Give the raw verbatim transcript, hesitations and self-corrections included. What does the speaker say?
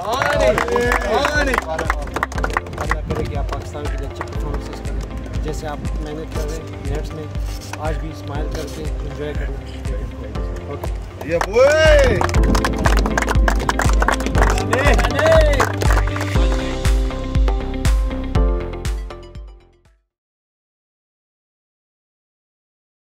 अल्लाह करे कि आप पाकिस्तान के लिए अच्छे परफॉर्मेंसेस करें, जैसे आप मेहनत कर रहे हैं नेट्स में, आज भी स्माइल करके एंजॉय करें। ओके, ये